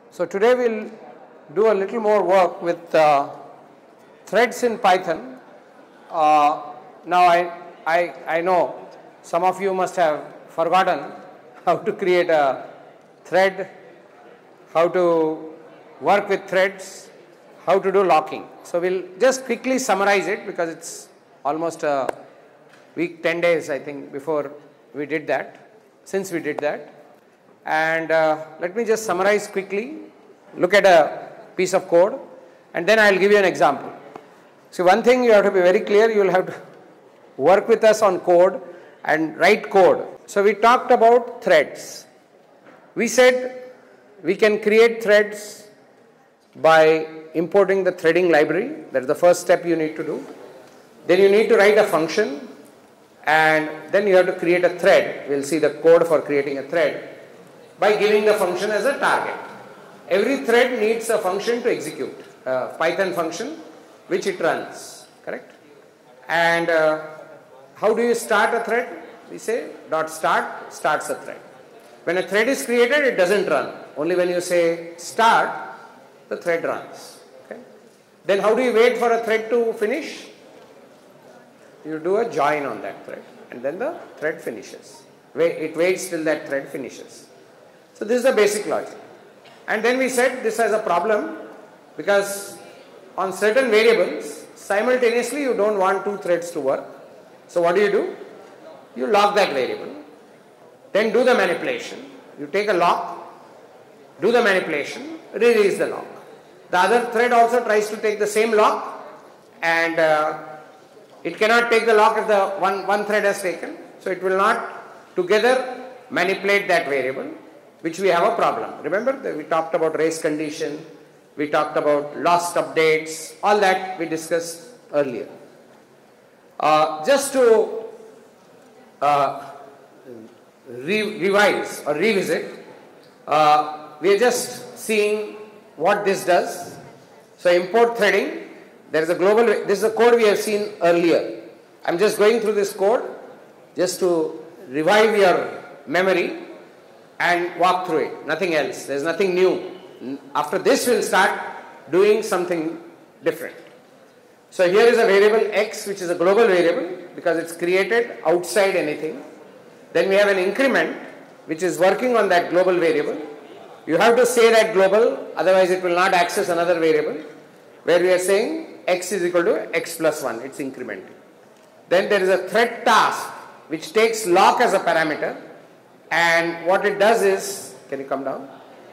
So today we'll do a little more work with threads in Python. Now I know some of you must have forgotten how to create a thread, how to work with threads, how to do locking. So we'll just quickly summarize it because it's almost a week, 10 days I think before we did that, since we did that. And let me just summarize quickly, look at a piece of code and then I'll give you an example. So one thing you have to be very clear, you will have to work with us on code and write code. So we talked about threads. We said we can create threads by importing the threading library. That's the first step you need to do. Then you need to write a function and then you have to create a thread. We'll see the code for creating a thread by giving the function as a target. Every thread needs a function to execute, a Python function which it runs, correct? And how do you start a thread? We say .start starts a thread. When a thread is created, it doesn't run. Only when you say start, the thread runs. Okay? Then how do you wait for a thread to finish? You do a join on that thread and then the thread finishes. It waits till that thread finishes. So this is the basic logic. And then we said this has a problem because on certain variables, simultaneously you don't want two threads to work. So what do? You lock that variable, then do the manipulation. You take a lock, do the manipulation, release the lock. The other thread also tries to take the same lock and it cannot take the lock if the one thread has taken. So it will not together manipulate that variable, which we have a problem. Remember that we talked about race condition, we talked about lost updates, all that we discussed earlier. Just to revise or revisit, we are just seeing what this does. So import threading, there is a global, this is a code we have seen earlier. I am just going through this code just to revive your memory and walk through it, nothing else, there is nothing new. After this we will start doing something different. So here is a variable x which is a global variable because it's created outside anything. Then we have an increment which is working on that global variable. You have to say that global, otherwise it will not access another variable, where we are saying x is equal to x plus 1, it's incrementing. Then there is a thread task which takes lock as a parameter, and what it does is, can you come down?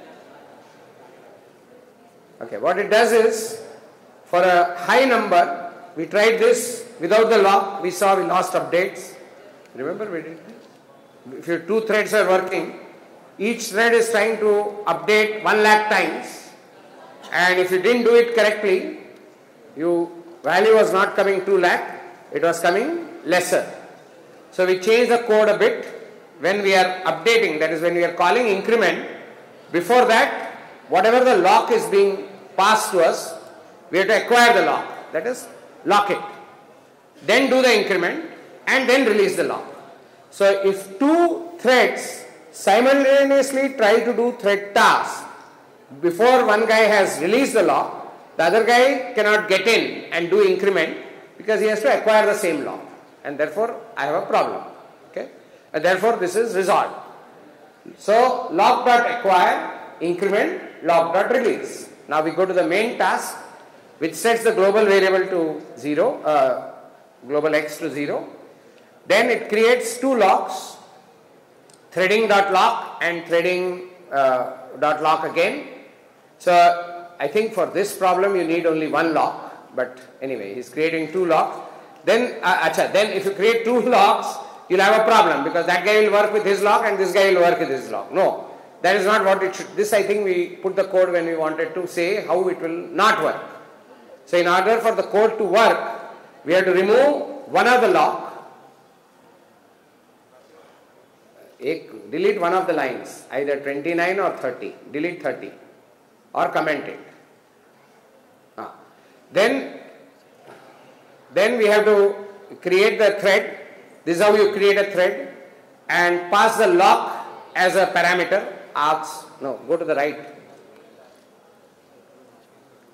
Okay, what it does is, for a high number, we tried this without the lock, we saw we lost updates. Remember we did this? If your two threads are working, each thread is trying to update 1 lakh times, and if you didn't do it correctly, your value was not coming 2 lakh, it was coming lesser. So we changed the code a bit when we are updating, that is when we are calling increment. Before that, whatever the lock is being passed to us, we have to acquire the lock, that is lock it. Then do the increment and then release the lock. So if two threads simultaneously try to do thread task, before one guy has released the lock, the other guy cannot get in and do increment because he has to acquire the same lock, and therefore I have a problem. Okay, and therefore this is resolved. So lock.acquire, increment, lock.release. Now we go to the main task which sets the global variable to 0, global x to 0. Then it creates two locks, threading.lock and threading.lock again. So I think for this problem you need only one lock, but anyway he's creating two locks. Then if you create two locks, you'll have a problem because that guy will work with his lock and this guy will work with his lock. No, that is not what it should. This I think we put the code when we wanted to say how it will not work. So in order for the code to work, we have to remove one of the lock, delete one of the lines, either 29 or 30, delete 30 or comment it. Then we have to create the thread. This is how you create a thread and pass the lock as a parameter. Go to the right.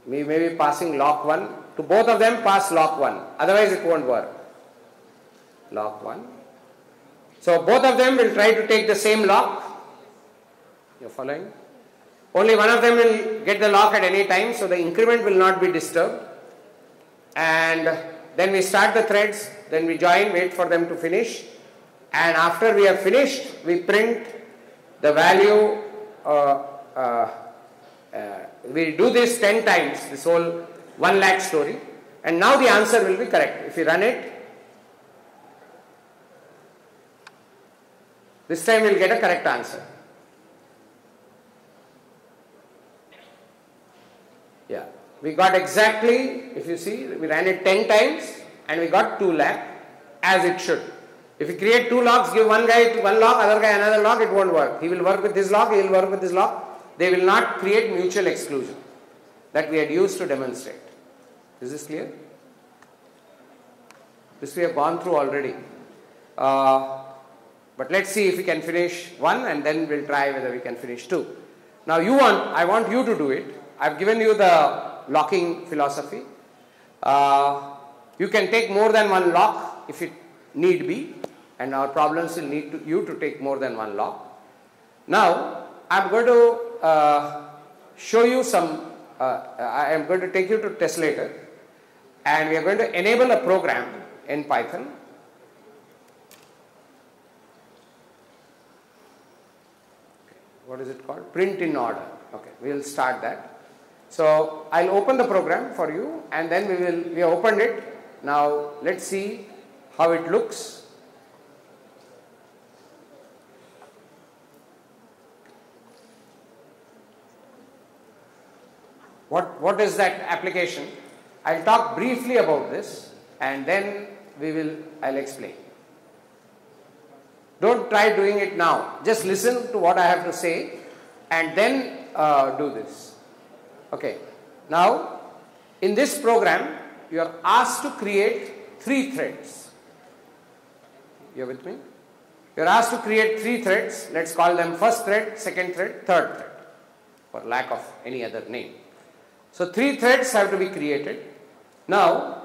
We may be passing lock 1. To both of them pass lock 1. Otherwise it won't work. Lock 1. So both of them will try to take the same lock. You're following? Only one of them will get the lock at any time, so the increment will not be disturbed. And then we start the threads, then we join, wait for them to finish. And after we have finished, we print the value. We do this 10 times, this whole 1 lakh story. And now the answer will be correct. If you run it, this time we'll get a correct answer. Yeah, we got exactly, if you see, we ran it 10 times and we got 2 lakh as it should. If you create 2 locks, give one guy 1 lock, other guy another lock, it won't work. He will work with his lock, he will work with his lock. They will not create mutual exclusion that we had used to demonstrate. Is this clear? This we have gone through already. But let's see if we can finish 1 and then we'll try whether we can finish 2. Now I want you to do it. I've given you the locking philosophy. You can take more than 1 lock if it need be, and our problems will need you to take more than 1 lock. Now I'm going to show you some, I am going to take you to Tesslator, and we are going to enable a program in Python. What is it called? Print in order. Okay, we will start that. So I'll open the program for you, and then we have opened it. Now let's see how it looks. What is that application? I'll talk briefly about this, and then I'll explain. Don't try doing it now. Just listen to what I have to say and then do this. Okay. Now, in this program, you are asked to create 3 threads. You are with me? You are asked to create 3 threads. Let's call them first thread, second thread, third thread, for lack of any other name. So 3 threads have to be created. Now,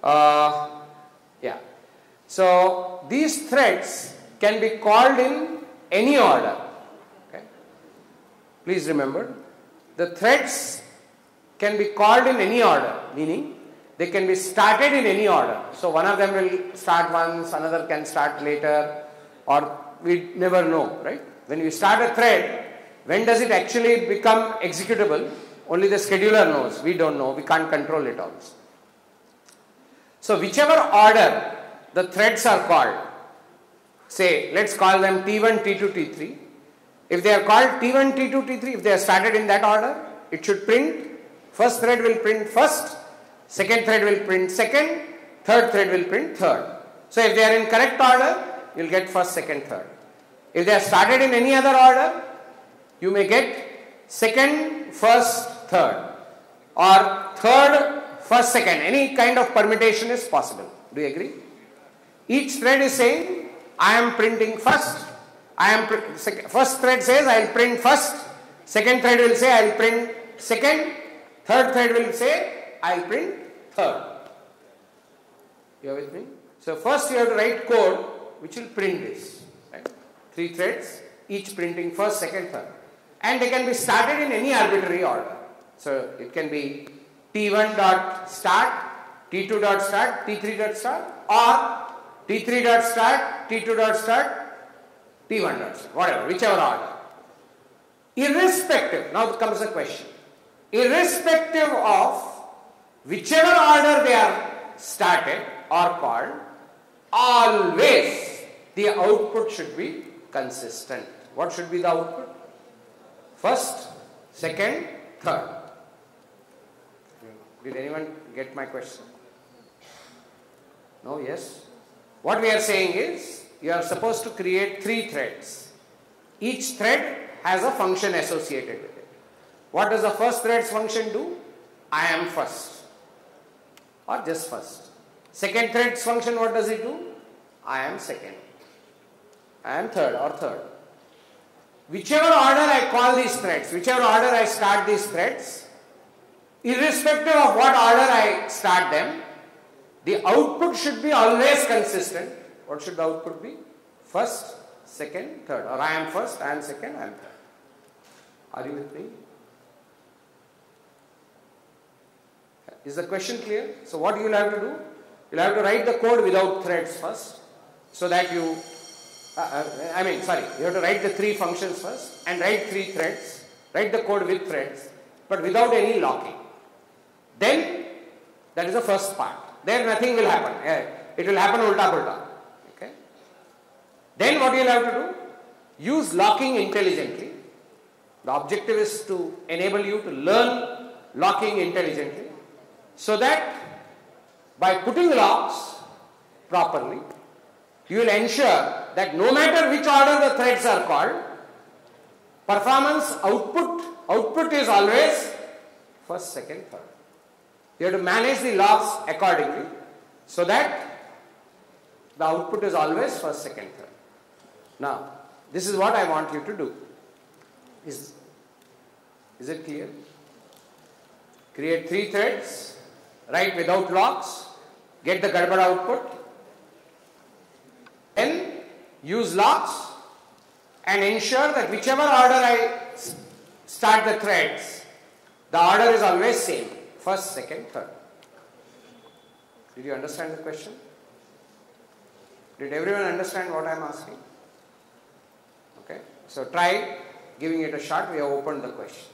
so these threads can be called in any order. Okay? Please remember, the threads can be called in any order, meaning they can be started in any order. So one of them will start once, another can start later, or we never know, right? When we start a thread, when does it actually become executable? Only the scheduler knows. We don't know. We can't control it also. So whichever order the threads are called, say, let's call them T1, T2, T3. If they are called T1, T2, T3, if they are started in that order, it should print. First thread will print first, second thread will print second, third thread will print third. So if they are in correct order, you will get first, second, third. If they are started in any other order, you may get second, first, third, or third, first, second. Any kind of permutation is possible. Do you agree? Each thread is saying, I am printing first. First thread says, I will print first. Second thread will say, I will print second. Third thread will say, I will print third. You are with me? So first you have to write code which will print this. Right? 3 threads, each printing first, second, third. And they can be started in any arbitrary order. So it can be T1.start, T2.start, T3.start, or T3.start, T2.start, T1.start, whatever, whichever order. Irrespective, now comes the question. Irrespective of whichever order they are started or called, always the output should be consistent. What should be the output? First, second, third. Did anyone get my question? No, yes? What we are saying is, you are supposed to create 3 threads. Each thread has a function associated with it. What does the first thread's function do? I am first, or just first. Second thread's function, what does it do? I am second. I am third, or third. Whichever order I call these threads, whichever order I start these threads, irrespective of what order I start them, the output should be always consistent. What should the output be? First, second, third. Or I am first, I am second, I am third. Are you with me? Is the question clear? So what you will have to do? You will have to write the code without threads first, so that you, you have to write the 3 functions first and write 3 threads, write the code with threads, but without any locking. Then, that is the first part. There nothing will happen. It will happen ulta-pulta. Okay? Then what you will have to do? Use locking intelligently. The objective is to enable you to learn locking intelligently, so that by putting locks properly, you will ensure that no matter which order the threads are called, performance output is always first, second, third. You have to manage the locks accordingly, so that the output is always first, second, third. Now, this is what I want you to do. Is it clear? Create 3 threads, write without locks, get the garbage output, then use locks and ensure that whichever order I start the threads, the order is always same. First, second, third. Did you understand the question? Did everyone understand what I am asking? Okay. So try giving it a shot. We have opened the question.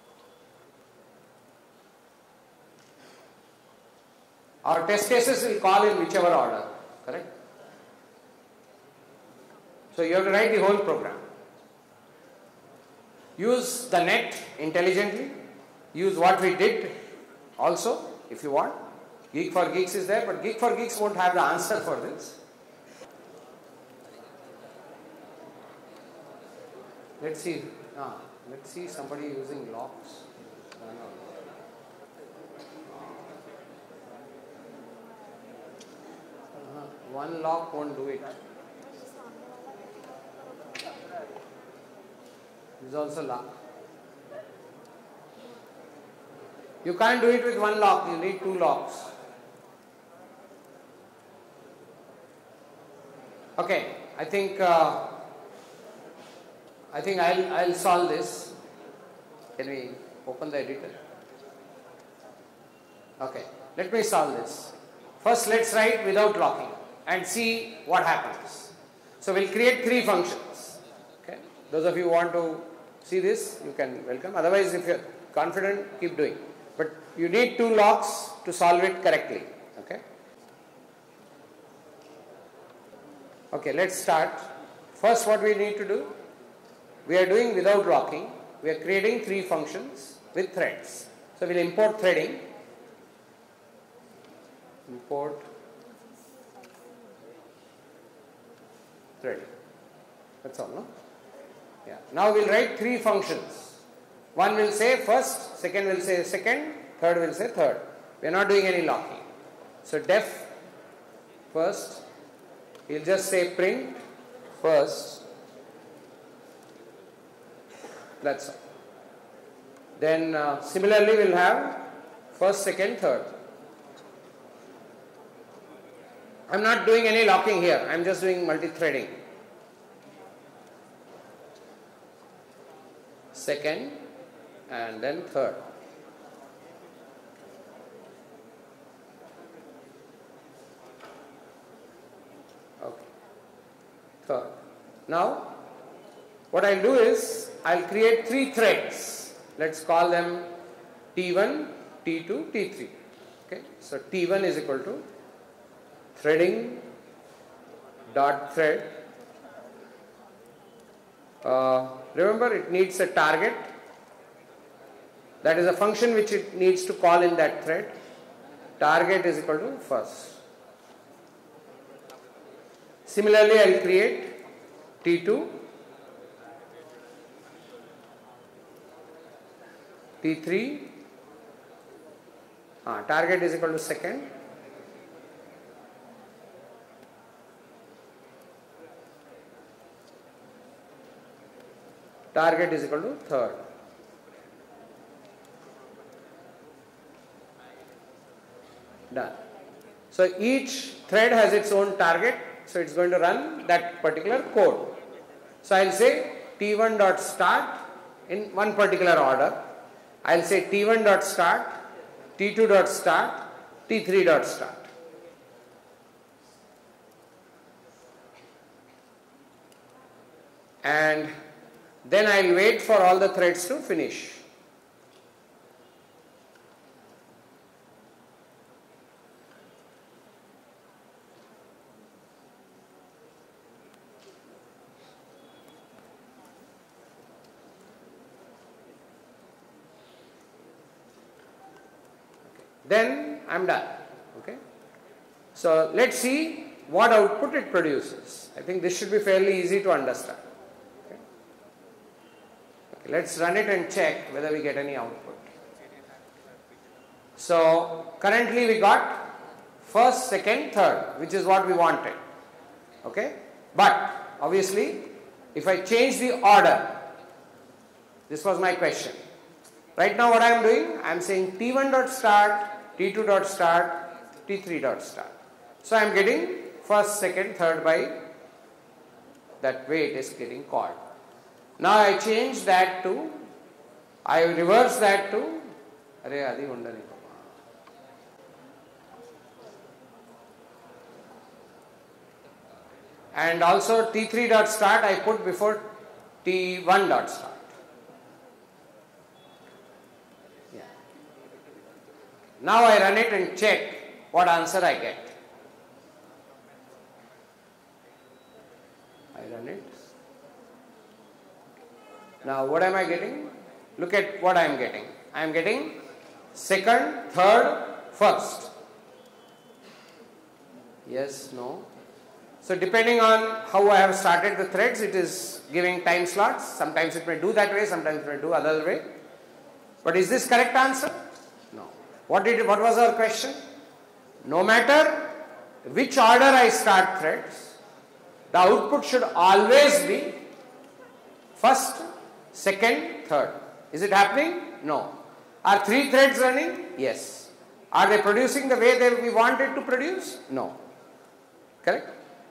Our test cases will call in whichever order. Correct? So you have to write the whole program. Use the net intelligently. Use what we did also, if you want. Geek for Geeks is there, but Geek for Geeks won't have the answer for this. Let's see. Let's see somebody using locks. One lock won't do it. This is also lock. You can't do it with one lock, you need 2 locks. Okay, I think I'll solve this. Can we open the editor? Okay, let me solve this. First, let's write without locking and see what happens. So we'll create 3 functions. Okay, those of you who want to see this, you can welcome. Otherwise, if you're confident, keep doing. But you need 2 locks to solve it correctly. Okay. Okay, let's start. First, what we need to do? We are doing without locking. We are creating 3 functions with threads. So we'll import threading. Import threading. That's all, no? Yeah. Now we'll write 3 functions. One will say first, second will say second, third will say third. We are not doing any locking. So def first, we'll just say print first. That's all. Then similarly we'll have first, second, third. I'm not doing any locking here. I'm just doing multi-threading. Second and then third. Okay. Third. Now, what I'll do is, I'll create 3 threads. Let's call them T1, T2, T3. Okay. So T1 is equal to threading dot thread. Remember, it needs a target. That is a function which it needs to call in that thread. Target is equal to first. Similarly, I will create T2, T3. Target is equal to second. Target is equal to third. Done. So each thread has its own target, so it's going to run that particular code. So I'll say T1 dot start in one particular order. I'll say T1 dot start, T2 dot start, T3 dot start. And then I'll wait for all the threads to finish. Then I'm done. Okay. So let's see what output it produces. I think this should be fairly easy to understand. Okay. Okay, let's run it and check whether we get any output. So currently we got first, second, third, which is what we wanted. Okay. But obviously, if I change the order, this was my question. Right now what I am doing, I am saying T1 dot start, T2 dot start, T3 dot start. So I am getting first, second, third by that way it is getting called. Now I change that to, I reverse that to, and also T3 dot start I put before T1 dot start. Now I run it and check what answer I get. I run it. Now what am I getting? Look at what I am getting. I am getting second, third, first. Yes, no. So depending on how I have started the threads, it is giving time slots. Sometimes it may do that way, sometimes it may do other way. But is this correct answer? What was our question? No matter which order I start threads, the output should always be first, second, third. Is it happening? No. Are 3 threads running? Yes. Are they producing the way that we wanted to produce? No. Correct?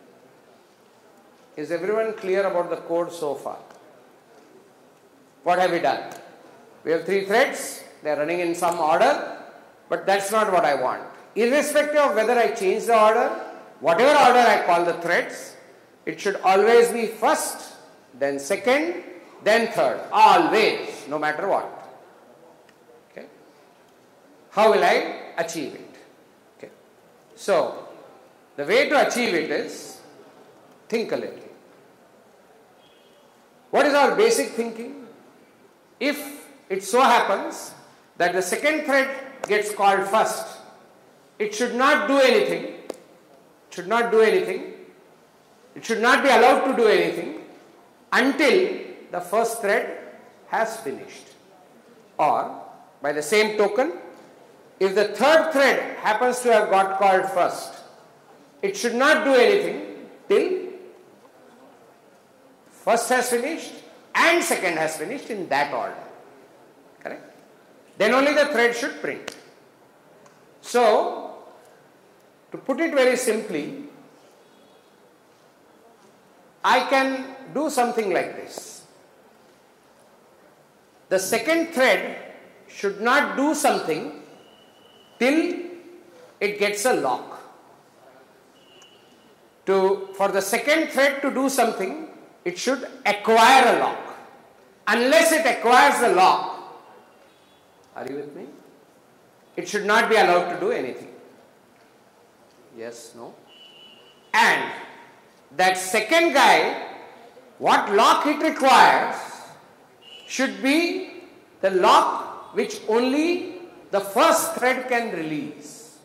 Is everyone clear about the code so far? What have we done? We have 3 threads. They are running in some order. But that's not what I want. Irrespective of whether I change the order, whatever order I call the threads, it should always be first, then second, then third. Always, no matter what. Okay. How will I achieve it? Okay. So, the way to achieve it is, think a little. What is our basic thinking? If it so happens that the second thread gets called first, it should not do anything. It should not do anything. It should not be allowed to do anything until the first thread has finished. Or, by the same token, if the third thread happens to have got called first, it should not do anything till first has finished and second has finished in that order. Correct? Then only the thread should print. So, to put it very simply, I can do something like this. The second thread should not do something till it gets a lock. For the second thread to do something, it should acquire a lock. Unless it acquires a lock, are you with me? It should not be allowed to do anything. Yes, no? And that second guy, what lock it requires should be the lock which only the first thread can release.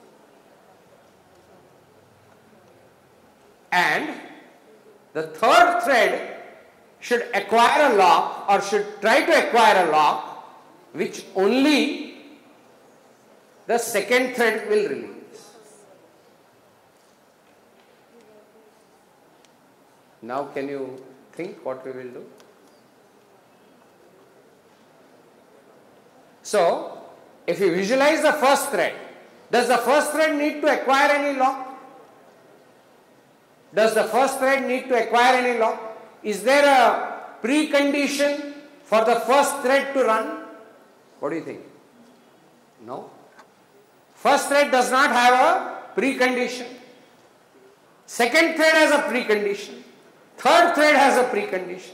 And the third thread should acquire a lock or should try to acquire a lock which only the second thread will release. Now can you think what we will do? So, if you visualize the first thread, Does the first thread need to acquire any lock? Does the first thread need to acquire any lock? Is there a precondition for the first thread to run? What do you think? No. First thread does not have a precondition. Second thread has a precondition. Third thread has a precondition.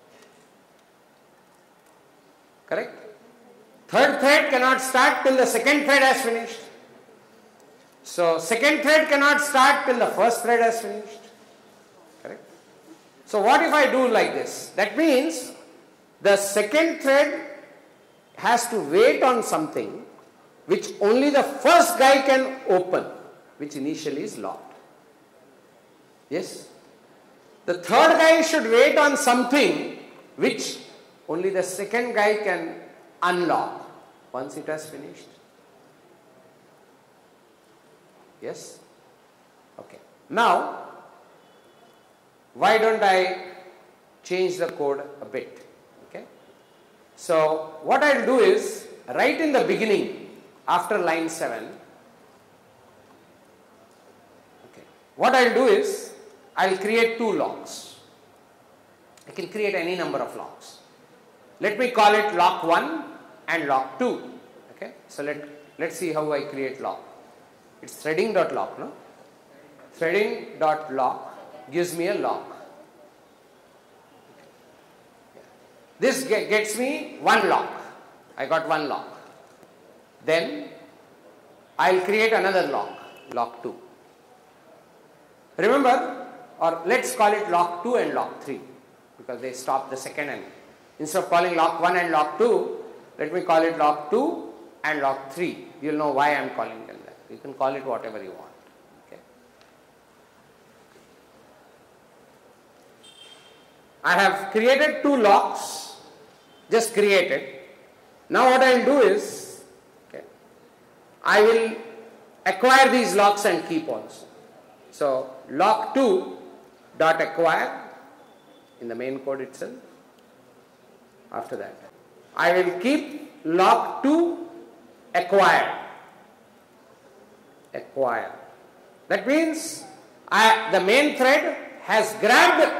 Correct? Third thread cannot start till the second thread has finished. So second thread cannot start till the first thread has finished. Correct? So what if I do like this? That means the second thread has to wait on something which only the first guy can open, which initially is locked. Yes? The third guy should wait on something which only the second guy can unlock once it has finished. Yes? Okay. Now, why don't I change the code a bit? Okay. So, what I'll do is, right in the beginning, after line 7, okay, what I'll do is, I'll create 2 locks. I can create any number of locks. Let me call it lock 1 and lock 2. Okay. So, let's see how I create lock. It's threading.lock, no? Threading.lock gives me a lock. This gets me 1 lock. I got 1 lock. Then I'll create another lock, lock 2. Remember, or let's call it lock 2 and lock 3, because they stop the second and instead of calling lock 1 and lock 2, let me call it lock 2 and lock 3. You'll know why I'm calling them that. You can call it whatever you want. Okay. I have created 2 locks, just created. Now what I will do is, okay, I will acquire these locks and keep also. So lock 2 dot acquire in the main code itself. After that, I will keep lock 2 acquire. Acquire. That means the main thread has grabbed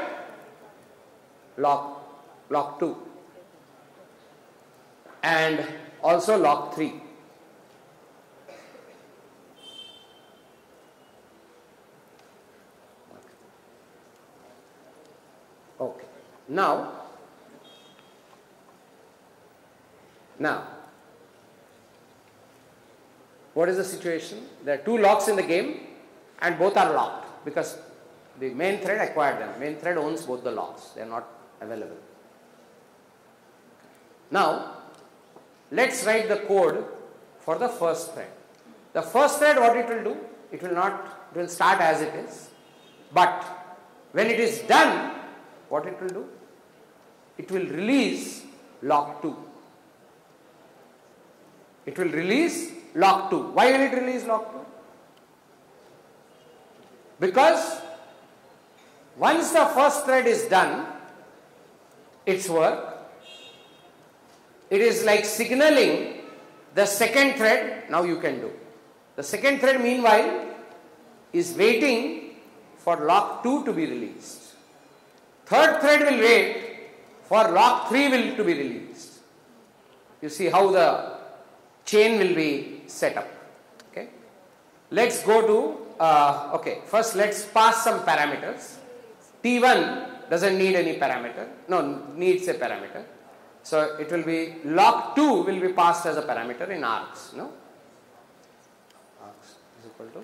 lock 2 and also lock 3. Okay. Now, what is the situation? There are 2 locks in the game and both are locked because the main thread acquired them. Main thread owns both the locks. They are not available. Now, let's write the code for the first thread. The first thread, what it will do? It will start as it is. But when it is done, what it will do? It will release lock 2. It will release lock 2. Why will it release lock 2? Because once the first thread is done its work, it is like signaling the second thread, now you can do. The second thread meanwhile is waiting for lock 2 to be released. Third thread will wait for lock 3 to be released. You see how the chain will be set up. Okay. Let's go to, okay, first let's pass some parameters. T1 doesn't need any parameter. No, needs a parameter. So it will be lock 2 will be passed as a parameter in args. No? Args is equal to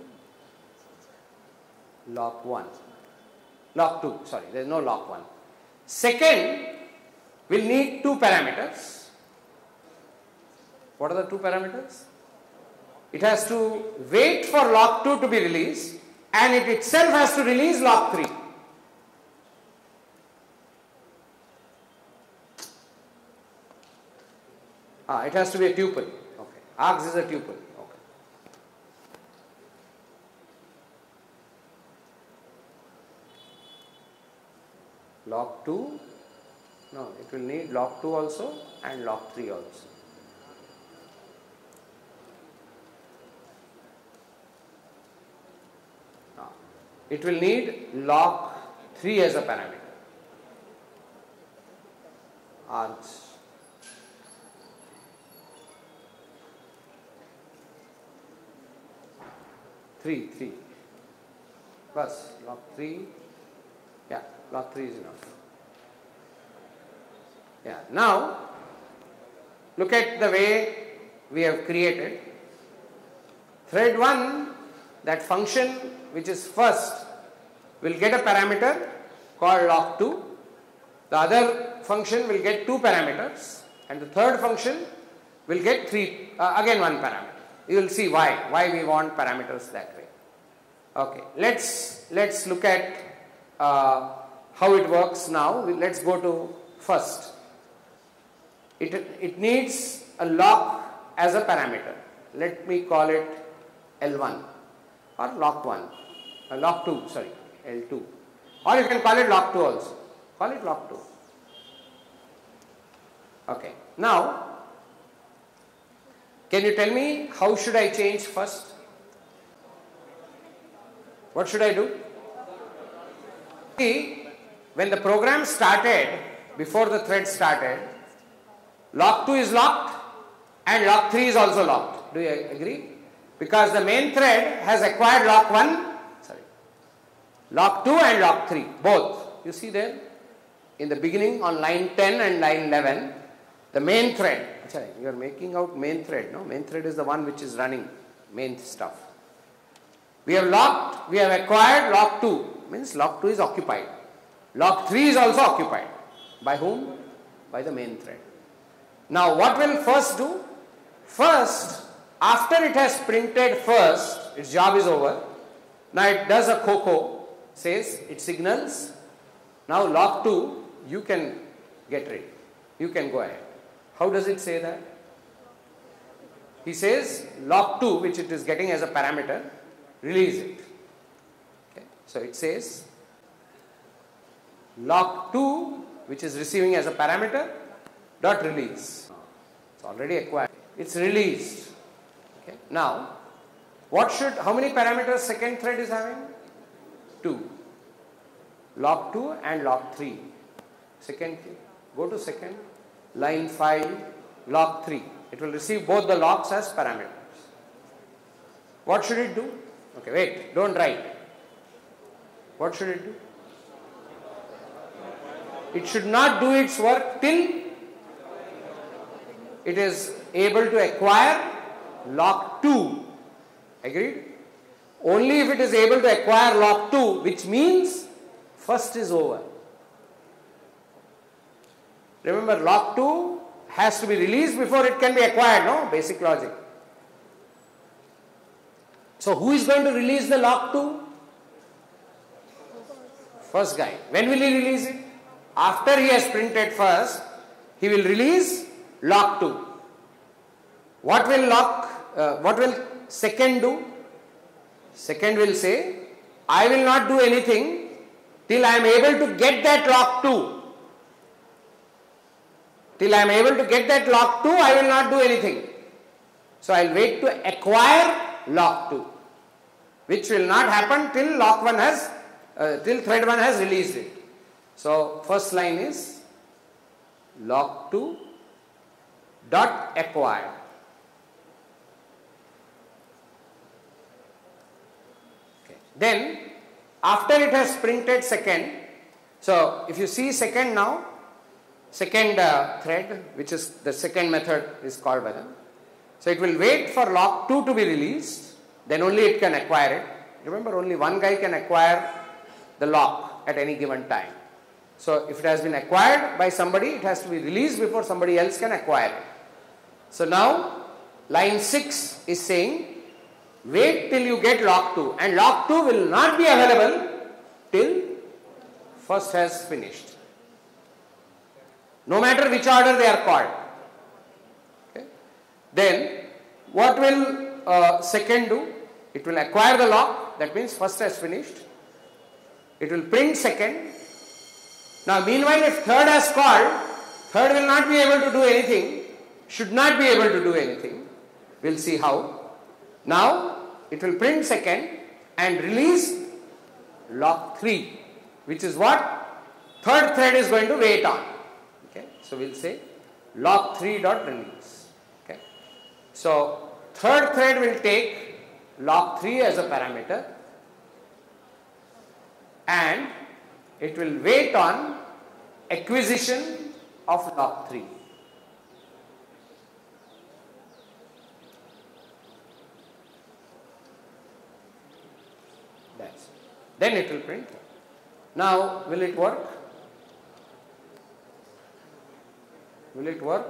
lock 1. Lock 2, sorry, there is no lock 1. Second will need 2 parameters. What are the 2 parameters? It has to wait for lock 2 to be released and it itself has to release lock 3. It has to be a tuple. Okay. Args is a tuple. Okay. Lock 2. No, it will need lock 2 also and lock 3 also. it will need log3 as a parameter. Args. Three. Plus log3. Yeah, log3 is enough. Yeah. Now, look at the way we have created. Thread 1, that function which is first, will get a parameter called log2. The other function will get 2 parameters, and the third function will get again 1 parameter. You will see why we want parameters that way. Okay, let's look at how it works now. Let's go to first. It needs a log as a parameter. Let me call it L1 or log1, log2, sorry, L2. Or you can call it log2 also. Call it log2. Okay. Now, can you tell me how should I change first? What should I do? See, when the program started, before the thread started, log2 is locked and log3 is also locked. Do you agree? Because the main thread has acquired log2 and log3, both. You see there? In the beginning on line 10 and line 11, the main thread, you are making out main thread, no? Main thread is the one which is running, main stuff. We have acquired log2, means log2 is occupied. Log3 is also occupied. By whom? By the main thread. Now what will first do? First, after it has printed first, its job is over. Now it does a COCO, says, it signals, now log2, you can get ready. You can go ahead. How does it say that? He says log2, which it is getting as a parameter, release it. Okay. So it says log2, which is receiving as a parameter, dot release. It's already acquired. It's released. Okay. Now, how many parameters second thread is having? 2. Log2 and log3. Second, go to second, line 5, log3. It will receive both the logs as parameters. What should it do? Okay, wait, don't write. What should it do? It should not do its work till it is able to acquire log2. Agreed? Only if it is able to acquire log2, which means first is over. Remember, log2 has to be released before it can be acquired, no? Basic logic. So who is going to release the log2? First guy. When will he release it? After he has printed first, he will release log2. What will second do? Second will say, I will not do anything till I am able to get that log2. Till I am able to get that log2, I will not do anything. So I will wait to acquire log2, which will not happen till till thread 1 has released it. So first line is log2 dot acquire. Okay. Then after it has printed second, so if you see second now, second thread, which is the second method is called by them. So it will wait for log2 to be released, then only it can acquire it. Remember, only one guy can acquire the log at any given time. So if it has been acquired by somebody, it has to be released before somebody else can acquire it. So now line 6 is saying, wait till you get log2, and log2 will not be available till first has finished. No matter which order they are called. Okay. Then what will second do? It will acquire the log, that means first has finished. It will print second. Now meanwhile, if third has called, third will not be able to do anything, should not be able to do anything. We will see how. Now it will print second and release lock 3, which is what third thread is going to wait on. Okay, so we'll say lock 3 dot release. Okay, so third thread will take lock 3 as a parameter, and it will wait on acquisition of lock 3. That's it. Then it will print. Now, will it work? Will it work?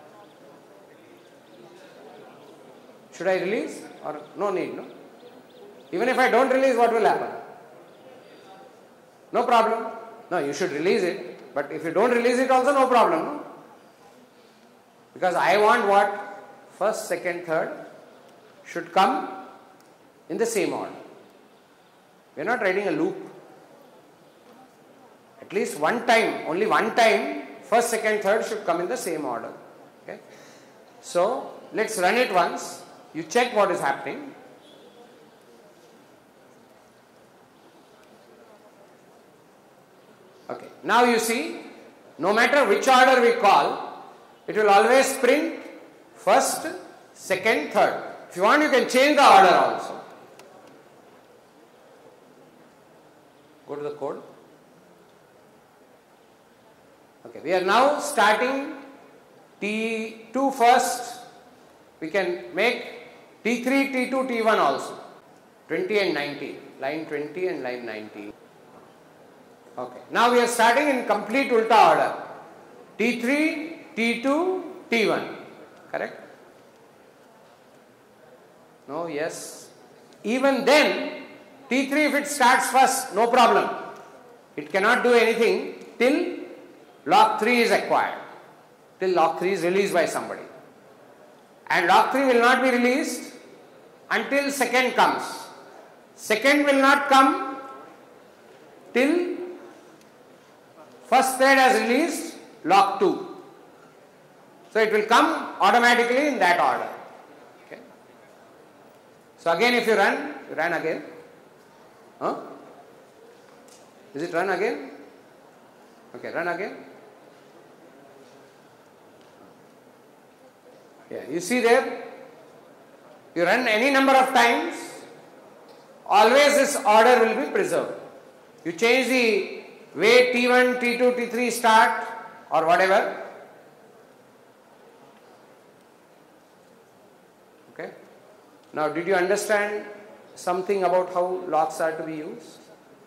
Should I release or no need? No. Even if I don't release, what will happen? No problem. No, you should release it. But if you don't release it also, no problem. No? Because I want what? First, second, third should come in the same order. We are not writing a loop. At least one time, only one time, first, second, third should come in the same order. Okay. So, let's run it once. You check what is happening. Okay. Now you see, no matter which order we call, it will always print first, second, third. If you want, you can change the order also. Go to the code. Okay, we are now starting T2 first. We can make T3, T2, T1 also. 20 and 19. Line 20 and line 19. Okay, now we are starting in complete ulta order. T3, T2, T1. Correct? No, yes. Even then, T3 if it starts first, no problem. It cannot do anything till lock 3 is acquired. Till lock 3 is released by somebody. And lock 3 will not be released until second comes. Second will not come till first thread has released lock 2. So it will come automatically in that order. Okay. So again if you run again. Huh? Is it run again? Okay, run again. Yeah, you see there, you run any number of times, always this order will be preserved. You change the way T1, T2, T3 start or whatever. Okay. Now, did you understand something about how locks are to be used?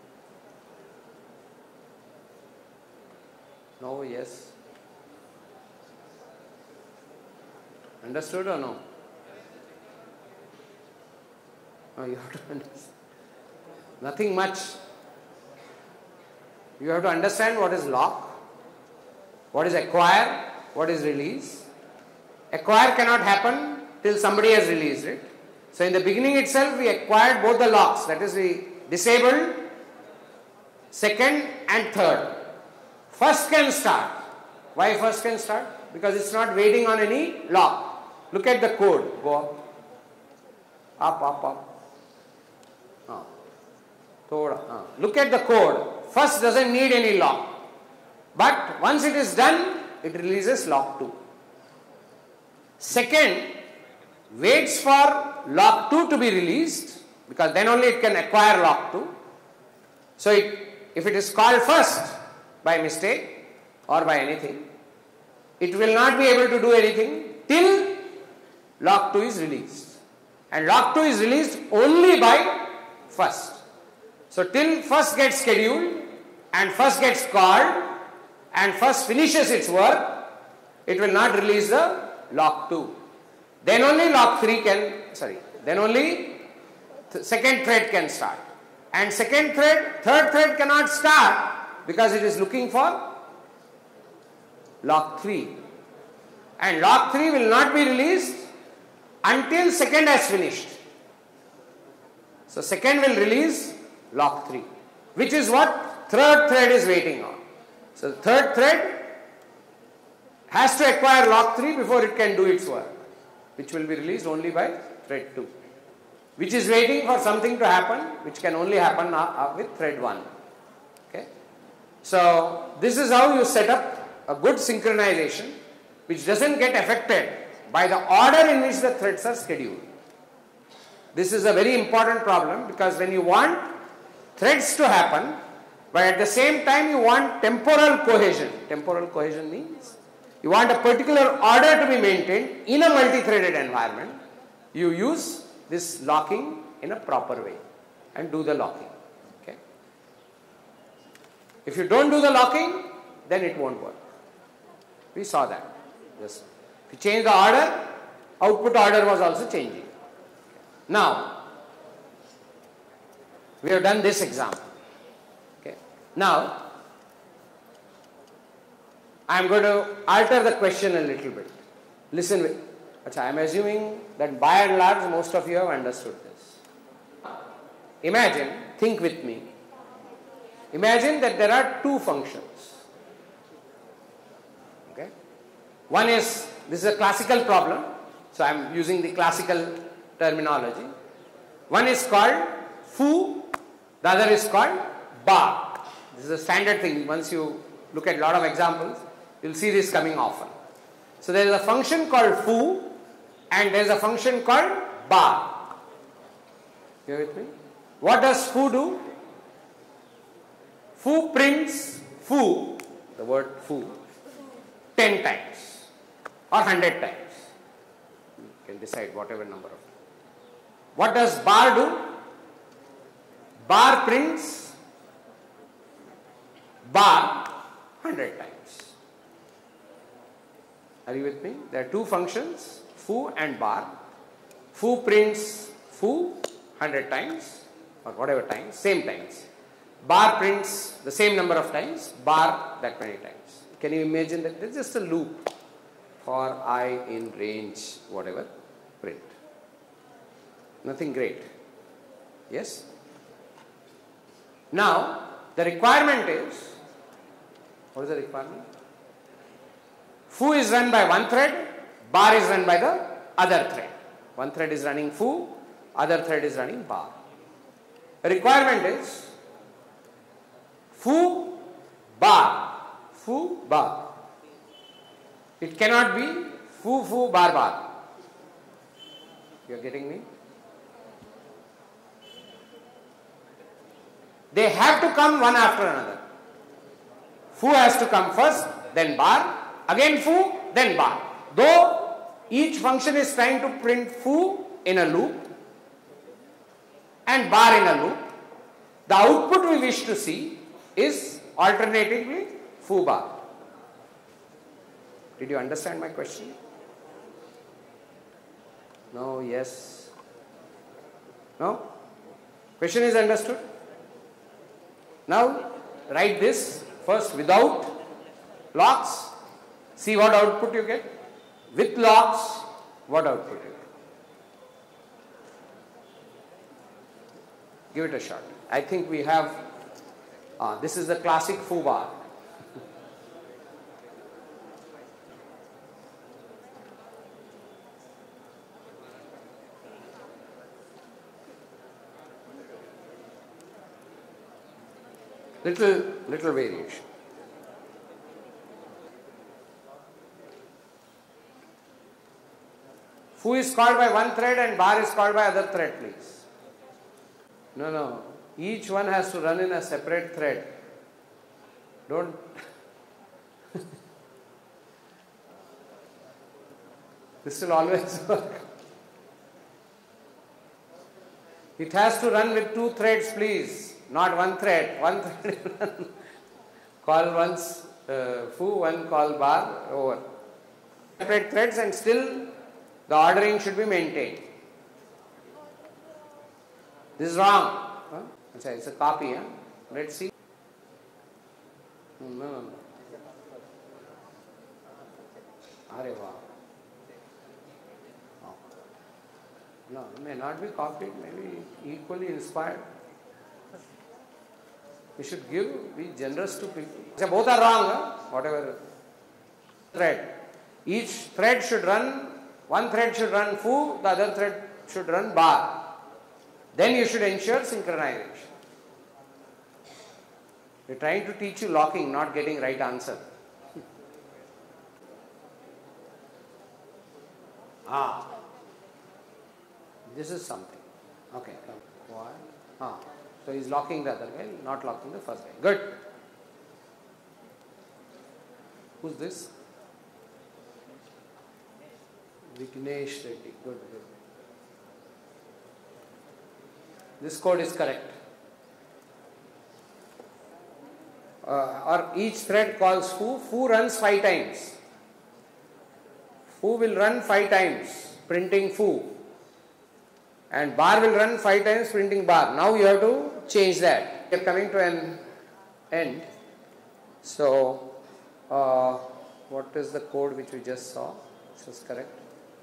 No, yes. Understood or no? No, you have to understand. Nothing much. You have to understand what is lock, what is acquire, what is release. Acquire cannot happen till somebody has released it. So in the beginning itself we acquired both the locks, that is we disabled second and third. First can start. Why first can start? Because it's not waiting on any lock. Look at the code. Go up. Up, up, up. Thoda. Look at the code. First doesn't need any lock. But once it is done, it releases lock 2. Second, waits for lock 2 to be released, because then only it can acquire lock 2. So if it is called first by mistake or by anything, it will not be able to do anything till lock 2 is released. And lock 2 is released only by first. So till first gets scheduled and first gets called and first finishes its work, it will not release the lock 2. Then only lock 3 can, then only second thread can start. And second thread, third thread cannot start because it is looking for lock 3. And lock 3 will not be released until second has finished. So second will release lock 3, which is what third thread is waiting on. So the third thread has to acquire lock 3 before it can do its work, which will be released only by thread 2. which is waiting for something to happen, which can only happen with thread 1. Okay? So this is how you set up a good synchronization which doesn't get affected by the order in which the threads are scheduled. This is a very important problem, because when you want threads to happen, but at the same time you want temporal cohesion. Temporal cohesion means you want a particular order to be maintained in a multi-threaded environment. You use this locking in a proper way and do the locking. Okay? If you don't do the locking, then it won't work. We saw that. Yes. If you change the order, output order was also changing. Now, we have done this example. Okay. Now, I am going to alter the question a little bit. Listen with. I am assuming that by and large most of you have understood this. Imagine, think with me. Imagine that there are two functions. Okay. One is, this is a classical problem, so I am using the classical terminology. One is called foo, the other is called bar. This is a standard thing. Once you look at a lot of examples, you will see this coming often. So there is a function called foo and there is a function called bar. You with me? What does foo do? Foo prints foo, the word foo, 10 times or 100 times. You can decide whatever number of. What does bar do? Bar prints bar 100 times. Are you with me? There are two functions, foo and bar. Foo prints foo 100 times or whatever times, same times. Bar prints the same number of times, bar that many times. Can you imagine that? There is just a loop for I in range, whatever, print. Nothing great. Yes? Now, the requirement is, what is the requirement? Foo is run by one thread, bar is run by the other thread. One thread is running foo, other thread is running bar. The requirement is foo, bar, foo, bar. It cannot be foo, foo, bar, bar. You are getting me? They have to come one after another. Foo has to come first, then bar, again foo, then bar. Though each function is trying to print foo in a loop and bar in a loop, the output we wish to see is alternatively foo bar. Did you understand my question? No, yes. No? Question is understood? Now, write this first without locks. See what output you get. With locks, what output you get. Give it a shot. I think we have, this is the classic foo bar. Little variation. Foo is called by one thread and bar is called by other thread, please. No. Each one has to run in a separate thread. Don't. This will always work. It has to run with two threads, please. Not one thread. One thread. Call once foo, one call bar, over. Separate threads and still the ordering should be maintained. This is wrong. Huh? It's a copy. Huh? Let's see. No. Arey wow. Oh. No, it may not be copied, maybe equally inspired. We should be generous to people. So both are wrong, huh? Whatever thread. Each thread should run, one thread should run foo, the other thread should run bar. then you should ensure synchronization. We're trying to teach you locking, not getting right answer. This is something. Okay, come. Why? So he's locking the other guy, not locking the first guy. Good. Who's this? Vignesh Reddy. Good. This code is correct. Or each thread calls foo. Foo runs 5 times. Foo will run 5 times, printing foo. And bar will run 5 times, printing bar. Now you have to change that. We are coming to an end. So, what is the code which we just saw? This is correct.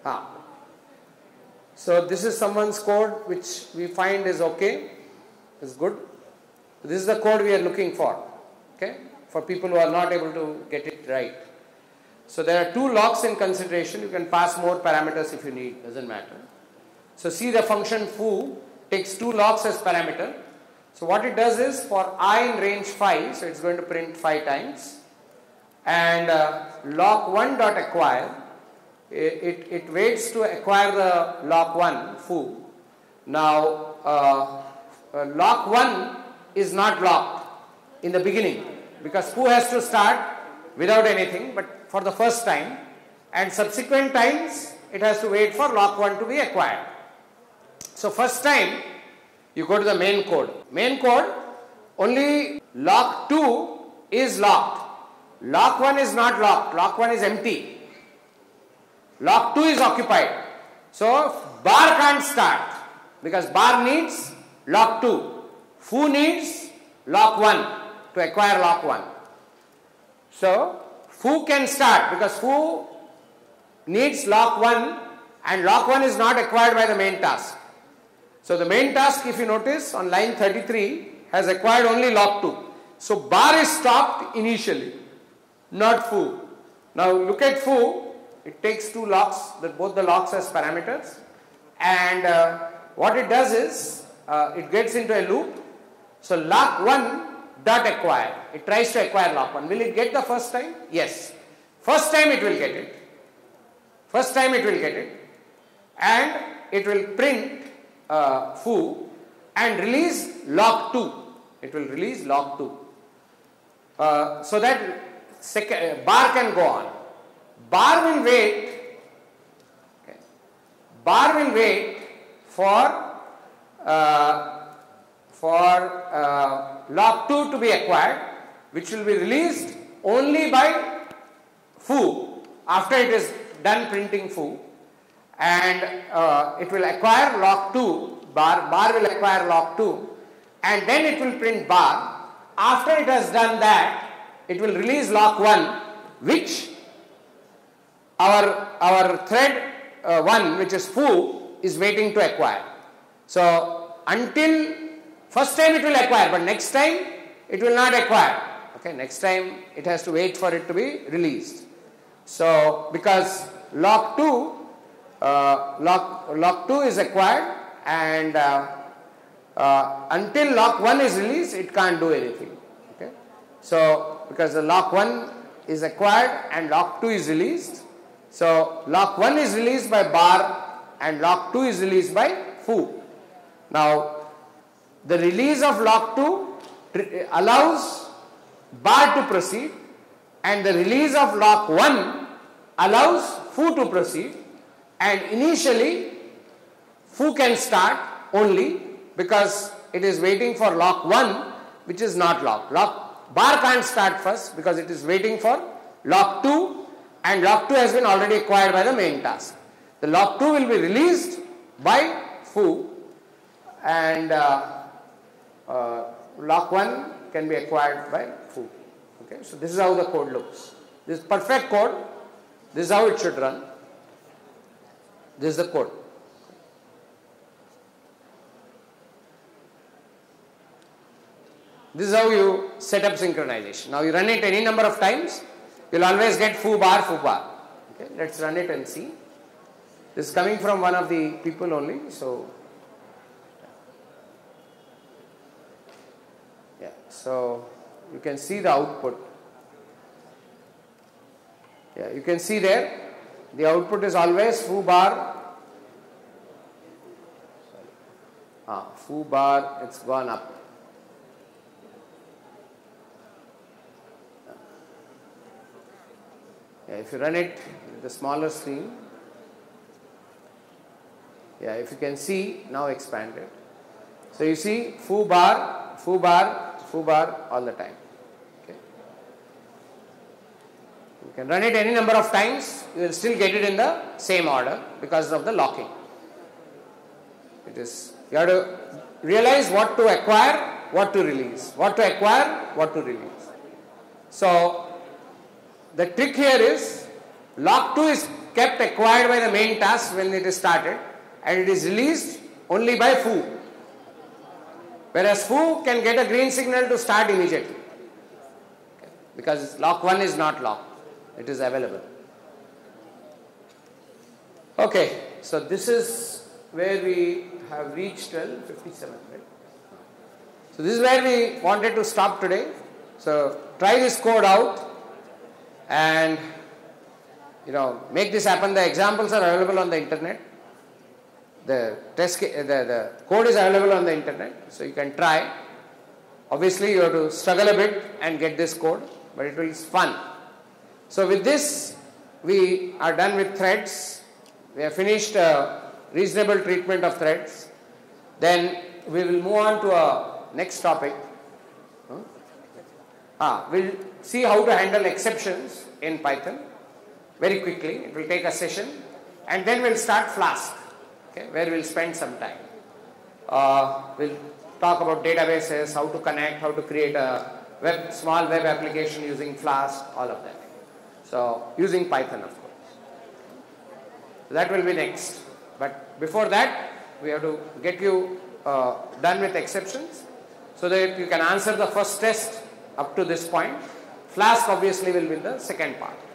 So this is someone's code which we find is okay, is good. This is the code we are looking for, okay, for people who are not able to get it right. So there are 2 locks in consideration. You can pass more parameters if you need, doesn't matter. So see, the function foo takes 2 locks as parameter. So what it does is, for I in range 5, so it's going to print 5 times, and lock1 dot acquire. It waits to acquire the lock1 foo. Now lock1 is not locked in the beginning because foo has to start without anything, but for the first time, and subsequent times it has to wait for lock1 to be acquired. So first time you go to the main code. Main code, only lock2 is locked. Lock1 is not locked. Lock1 is empty. Lock2 is occupied. So bar can't start because bar needs lock2. Foo needs lock1 to acquire lock1. So foo can start because foo needs lock1 and lock1 is not acquired by the main task. So the main task, if you notice on line 33, has acquired only lock2. So bar is stopped initially, not foo. Now look at foo. It takes 2 locks, both the locks as parameters, and what it does is it gets into a loop. So lock1 dot acquire. It tries to acquire lock1. Will it get the first time? Yes. First time it will get it. First time it will get it, and it will print foo and release lock2. It will release lock2 so that bar can go on. Bar will wait. Okay. Bar will wait for lock2 to be acquired, which will be released only by foo after it is done printing foo, and it will acquire lock2. Bar will acquire lock2, and then it will print bar. After it has done that, it will release lock1, which our thread 1, which is foo, is waiting to acquire. So until first time it will acquire, but next time it will not acquire. Okay, next time it has to wait for it to be released. So because lock2 is acquired, and until lock1 is released, it can't do anything. Okay, so because the lock1 is acquired and lock2 is released. So lock1 is released by bar and lock2 is released by foo. Now the release of lock2 allows bar to proceed, and the release of lock1 allows foo to proceed, and initially foo can start only because it is waiting for lock1, which is not locked. Bar can't start first because it is waiting for lock2, and lock2 has been already acquired by the main task. The lock2 will be released by foo, and lock1 can be acquired by foo. Okay, so this is how the code looks. This is perfect code. This is how it should run. This is the code. This is how you set up synchronization. Now you run it any number of times, you'll always get foo bar, foo bar. Okay, let's run it and see. This is coming from one of the people only, so So you can see the output. Yeah, you can see there the output is always foo bar. Foo bar, it's gone up. Yeah, if you run it with the smaller screen, yeah, if you can see, now expanded. So you see foo bar, foo bar, foo bar all the time. Okay. You can run it any number of times, you will still get it in the same order because of the locking. It is, you have to realize what to acquire, what to release, what to acquire, what to release. So the trick here is lock 2 is kept acquired by the main task when it is started, and it is released only by foo. Whereas foo can get a green signal to start immediately, okay, because lock 1 is not locked, it is available. Okay, so this is where we have reached 12:57, right? So this is where we wanted to stop today. So try this code out and make this happen. The examples are available on the internet. The code is available on the internet, so you can try. Obviously you have to struggle a bit and get this code, but it is fun. So with this we are done with threads. We have finished a reasonable treatment of threads. Then we will move on to a next topic. We'll see how to handle exceptions in Python very quickly. It will take a session, and then we'll start Flask, okay, where we'll spend some time. We'll talk about databases, how to connect, how to create a small web application using Flask, all of that. So using Python, of course. That will be next. But before that, we have to get you done with exceptions so that you can answer the first test up to this point. Flask obviously will be the second part.